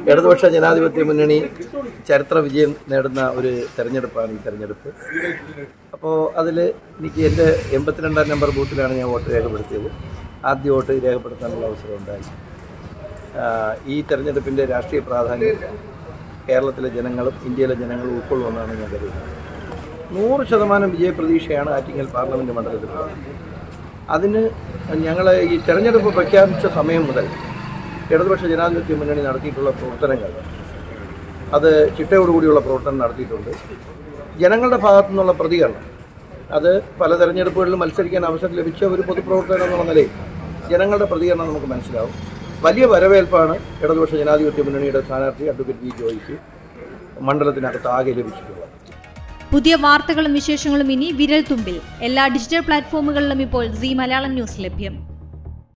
ഇടതുപക്ഷ ജനാധിപത്യ മുന്നണി ചരിത്ര വിജയം നേടുന്ന ഒരു തെരഞ്ഞെടുപ്പാണ് ഈ തെരഞ്ഞെടുപ്പ്. അപ്പോൾ അതിൽ എനിക്ക് എൻ്റെ 82-ാം നമ്പർ ബൂത്തിലാണ് ഞാൻ വോട്ട് രേഖപ്പെടുത്തിയത്. ആദ്യ വോട്ട് രേഖപ്പെടുത്താനുള്ള അവസരം ഉണ്ടായി. ഈ തെരഞ്ഞെടുപ്പിൻ്റെ രാഷ്ട്രീയ പ്രാധാന്യം കേരളത്തിലെ ജനങ്ങളും ഇന്ത്യയിലെ ജനങ്ങളും ഉൾക്കൊള്ളുമെന്നാണ് ഞാൻ കരുതുന്നത്. 100% വിജയപ്രതീക്ഷയാണ് ആറ്റിങ്ങൽ പാർലമെൻറ്റ് മണ്ഡലത്തിലുള്ളത്. അതിന് ഞങ്ങൾ ഈ തെരഞ്ഞെടുപ്പ് പ്രഖ്യാപിച്ച സമയം മുതൽ ഇടതുപക്ഷ ജനാധിപത്യ മുന്നണി നടത്തിയിട്ടുള്ള പ്രവർത്തനങ്ങൾ, അത് ചിട്ടയോടുകൂടിയുള്ള പ്രവർത്തനം നടത്തിയിട്ടുണ്ട്. ജനങ്ങളുടെ ഭാഗത്തു നിന്നുള്ള പ്രതികരണം, അത് പല തെരഞ്ഞെടുപ്പുകളിലും മത്സരിക്കാൻ അവസരം ലഭിച്ച ഒരു പൊതുപ്രവർത്തനം എന്നുള്ള നിലയിൽ ജനങ്ങളുടെ പ്രതികരണം നമുക്ക് മനസ്സിലാവും. വലിയ വരവേൽപ്പാണ് ഇടതുപക്ഷ ജനാധിപത്യ മുന്നണിയുടെ സ്ഥാനാർത്ഥി അഡ്വക്കേറ്റ് വി ജോയിക്ക് മണ്ഡലത്തിനകത്ത് ആകെ ലഭിച്ചിട്ടുള്ളത്. പുതിയ വാർത്തകളും വിശേഷങ്ങളും ഇനി വിരൽ തുമ്പിൽ. എല്ലാ ഡിജിറ്റൽ പ്ലാറ്റ്ഫോമുകളിലും ഇപ്പോൾ സീ മലയാളം ന്യൂസ് ലഭ്യം.